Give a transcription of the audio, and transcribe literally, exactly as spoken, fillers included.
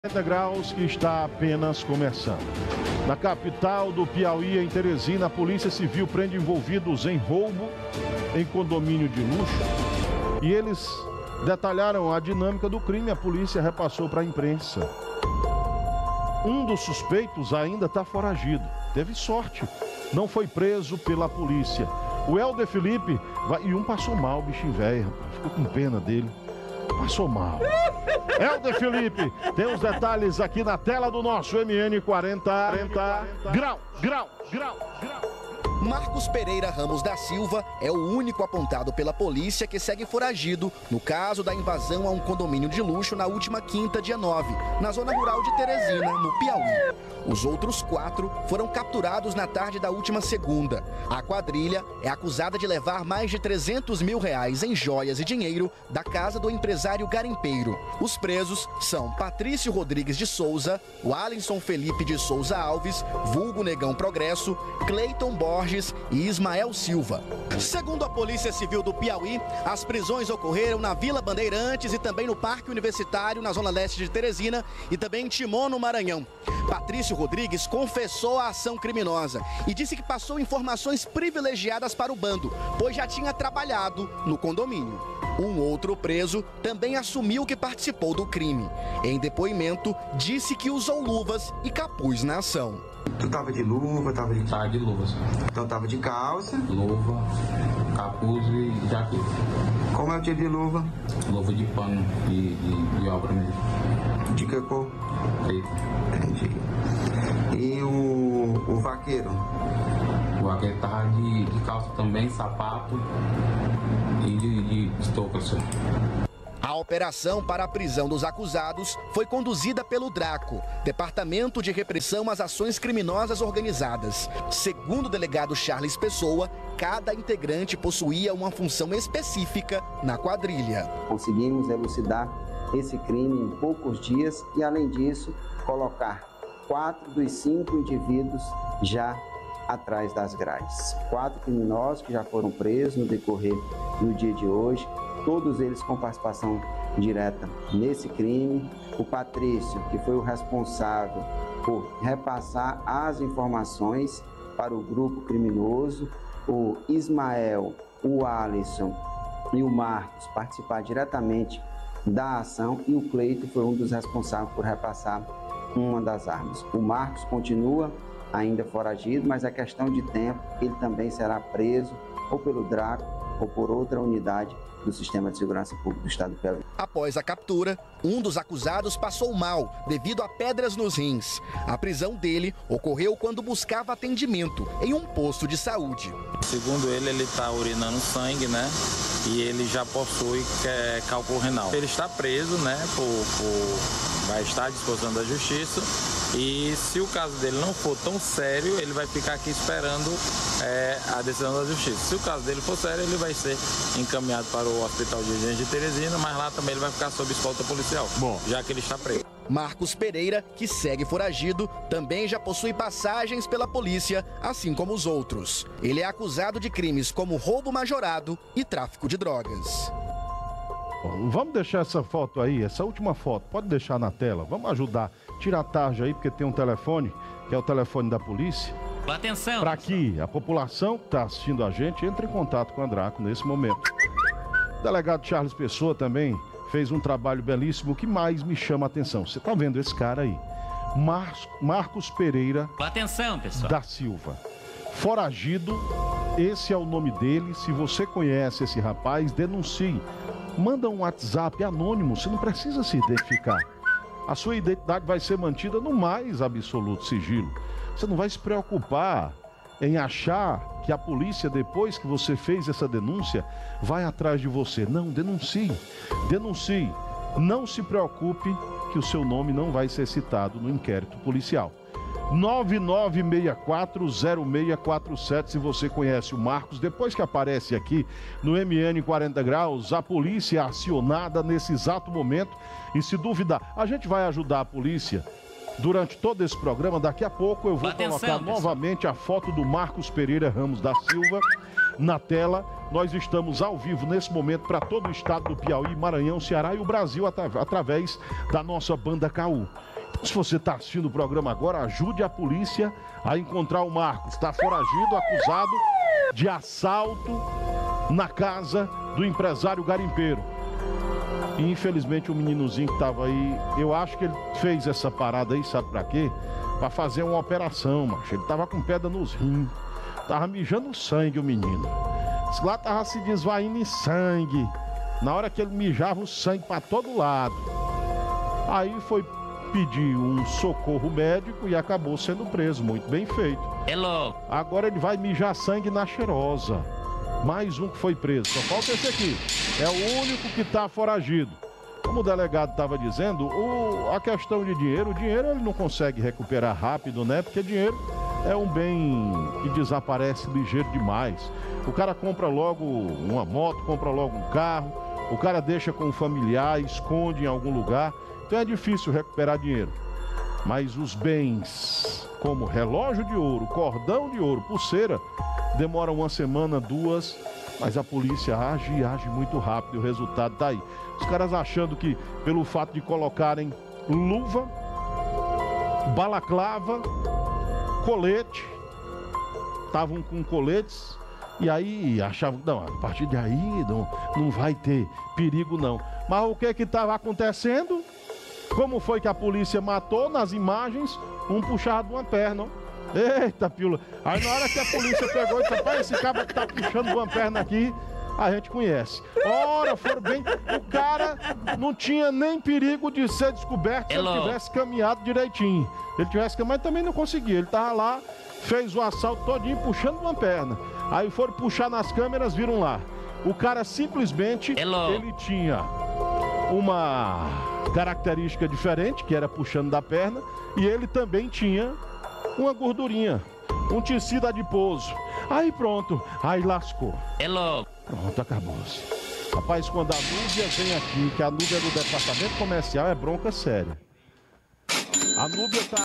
quarenta graus que está apenas começando. Na capital do Piauí, em Teresina, a Polícia Civil prende envolvidos em roubo em condomínio de luxo. E eles detalharam a dinâmica do crime. A polícia repassou para a imprensa. Um dos suspeitos ainda está foragido. Teve sorte, não foi preso pela polícia. O Helder Felipe vai... e um passou mal, o bichinho velho, ficou com pena dele. Passou mal. Helder Felipe, tem os detalhes aqui na tela do nosso M N quarenta. Grau, grau, grau, grau. Marcos Pereira Ramos da Silva é o único apontado pela polícia que segue foragido no caso da invasão a um condomínio de luxo na última quinta, dia nove, na zona rural de Teresina, no Piauí. Os outros quatro foram capturados na tarde da última segunda. A quadrilha é acusada de levar mais de trezentos mil reais em joias e dinheiro da casa do empresário garimpeiro. Os presos são Patrício Rodrigues de Souza, o Alisson Felipe de Souza Alves, vulgo Negão Progresso, Cleiton Borges e Ismael Silva. Segundo a Polícia Civil do Piauí, as prisões ocorreram na Vila Bandeirantes e também no Parque Universitário, na zona leste de Teresina, e também em Timon, no Maranhão. Patrício Rodrigues confessou a ação criminosa e disse que passou informações privilegiadas para o bando, pois já tinha trabalhado no condomínio. Um outro preso também assumiu que participou do crime. Em depoimento, disse que usou luvas e capuz na ação. Tu tava de luva, tava de... Tava de luva, sim. Então tava de calça. Luva, capuz e jaqueta. Como é o tipo de luva? Luva de pano, de, de, de obra mesmo. De que cor? Preto. Entendi. E o, o vaqueiro? O vaqueiro tava de, de calça também, sapato e de, de touca, senhor. A operação para a prisão dos acusados foi conduzida pelo DRACO, Departamento de Repressão às Ações Criminosas Organizadas. Segundo o delegado Charles Pessoa, cada integrante possuía uma função específica na quadrilha. Conseguimos elucidar esse crime em poucos dias e, além disso, colocar quatro dos cinco indivíduos já atrás das grades. Quatro criminosos que já foram presos no decorrer do dia de hoje, todos eles com participação direta nesse crime. O Patrício, que foi o responsável por repassar as informações para o grupo criminoso, o Ismael, o Alisson e o Marcos participaram diretamente da ação, e o Cleito foi um dos responsáveis por repassar uma das armas. O Marcos continua ainda foragido, mas é questão de tempo, ele também será preso ou pelo DRACO ou por outra unidade do Sistema de Segurança Pública do Estado do Piauí. Após a captura, um dos acusados passou mal devido a pedras nos rins. A prisão dele ocorreu quando buscava atendimento em um posto de saúde. Segundo ele, ele está urinando sangue, né? E ele já possui é, cálculo renal. Ele está preso, né? Por, por... vai estar à disposição da justiça. E se o caso dele não for tão sério, ele vai ficar aqui esperando é, a decisão da justiça. Se o caso dele for sério, ele vai ser encaminhado para o Hospital de Urgência de Teresina, mas lá também ele vai ficar sob escolta policial, Bom. já que ele está preso. Marcos Pereira, que segue foragido, também já possui passagens pela polícia, assim como os outros. Ele é acusado de crimes como roubo majorado e tráfico de drogas. Bom, vamos deixar essa foto aí, essa última foto, pode deixar na tela. Vamos ajudar. Tira a tarja aí, porque tem um telefone, que é o telefone da polícia. Atenção! Para que a população que está assistindo a gente entre em contato com a DRACO nesse momento. O delegado Charles Pessoa também fez um trabalho belíssimo. O que mais me chama a atenção? Você está vendo esse cara aí? Mar... Marcos Pereira Atenção, pessoal. da Silva. Foragido, esse é o nome dele. Se você conhece esse rapaz, denuncie. Manda um WhatsApp anônimo, você não precisa se identificar. A sua identidade vai ser mantida no mais absoluto sigilo. Você não vai se preocupar em achar que a polícia, depois que você fez essa denúncia, vai atrás de você. Não, denuncie. Denuncie. Não se preocupe que o seu nome não vai ser citado no inquérito policial. nove nove seis quatro zero seis quatro sete, se você conhece o Marcos. Depois que aparece aqui no M N quarenta graus, a polícia é acionada nesse exato momento. E se duvidar, a gente vai ajudar a polícia durante todo esse programa. Daqui a pouco eu vou Atenção, colocar pessoal. novamente a foto do Marcos Pereira Ramos da Silva. na tela. Nós estamos ao vivo nesse momento para todo o estado do Piauí, Maranhão, Ceará e o Brasil atra- através da nossa banda K U. Então, se você está assistindo o programa agora, ajude a polícia a encontrar o Marcos. Está foragido, acusado de assalto na casa do empresário garimpeiro. E infelizmente o meninozinho que estava aí, eu acho que ele fez essa parada aí, sabe pra quê? Pra fazer uma operação, macho. Ele tava com pedra nos rins, tava mijando sangue o menino. Esse lá tava se desvaindo em sangue. Na hora que ele mijava o sangue pra todo lado. Aí foi pedir um socorro médico e acabou sendo preso, muito bem feito. Hello. Agora ele vai mijar sangue na cheirosa. Mais um que foi preso, só falta esse aqui. É o único que está foragido. Como o delegado estava dizendo, o, a questão de dinheiro, o dinheiro ele não consegue recuperar rápido, né? Porque dinheiro é um bem que desaparece ligeiro demais. O cara compra logo uma moto, compra logo um carro, o cara deixa com um familiar, esconde em algum lugar. Então é difícil recuperar dinheiro. Mas os bens, como relógio de ouro, cordão de ouro, pulseira, demora uma semana, duas, mas a polícia age e age muito rápido e o resultado tá aí. Os caras achando que pelo fato de colocarem luva, balaclava, colete, estavam com coletes e aí achavam, não, a partir de aí não, não vai ter perigo não. Mas o que que estava acontecendo? Como foi que a polícia matou nas imagens? Um puxado de uma perna, ó. Eita, pílula. Aí na hora que a polícia pegou e disse, rapaz, esse cara que tá puxando uma perna aqui, a gente conhece. Ora, foram bem. O cara não tinha nem perigo de ser descoberto se Hello. ele tivesse caminhado direitinho. Ele tivesse caminhado, mas também não conseguia. Ele tava lá, fez o assalto todinho puxando uma perna. Aí foram puxar nas câmeras, viram lá. O cara simplesmente, Hello. ele tinha uma característica diferente, que era puxando da perna, e ele também tinha uma gordurinha, um tecido adiposo. Aí pronto, aí lascou. Hello. Pronto, acabou-se. Rapaz, quando a Núbia vem aqui, que a Núbia é do departamento comercial, é bronca séria. A Núbia tá